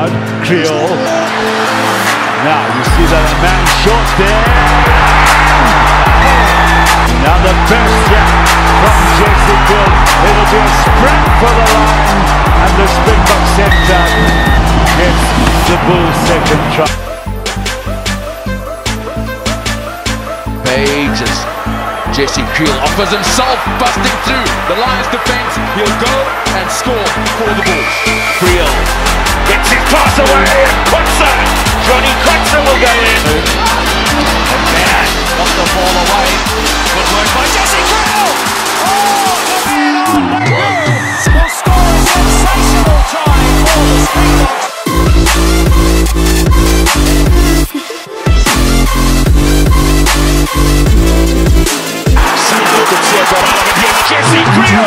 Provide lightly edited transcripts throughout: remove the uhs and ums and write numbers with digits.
crowd. Kriel. Now you see that a man short there. Now the best yet from Kriel. It'll be a sprint for the line, and the Springbok centre gets the Bulls' second try. Pages. Kriel offers himself, busting through the Lions' defence. He'll go and score for the Bulls. Kriel gets his pass away, and Quatsa, Johnny Quatsa will go in. Again, got the ball away. Good work by Kriel. Oh, the man on the goal will score a sensational try for the Springboks. Kriel!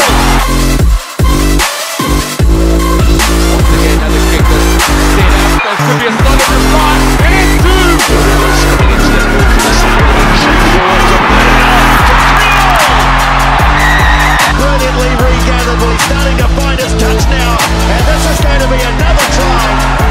Once again, another kick that's set up. There could be a solid reply. It is two! Kriel coming into the move to the side of the shoot forward to Kriel! Brilliantly regathered, but he's starting to find his touch now, and this is going to be another try.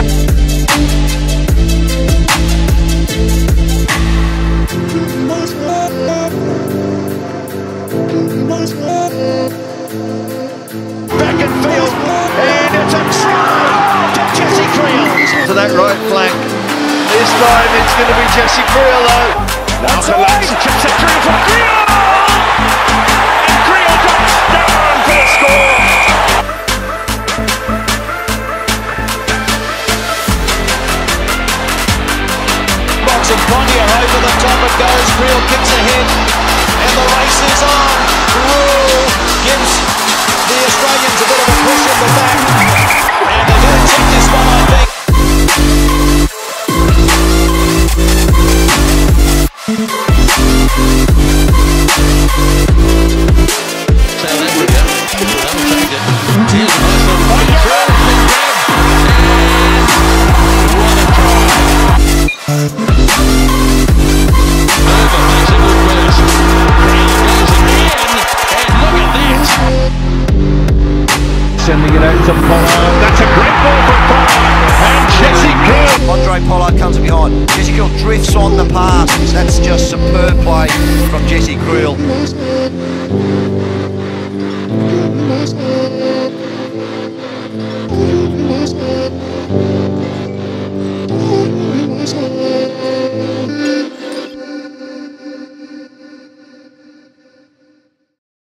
Back in field, and it's a try to Kriel. To that right flank. This time it's going to be Kriel though. That's a line, chips it through for Kriel! And Kriel comes down for the score! Box and Pontier over the top it goes. Kriel kicks ahead, and the race is on. Rule gives the Australians a bit of a push at the back.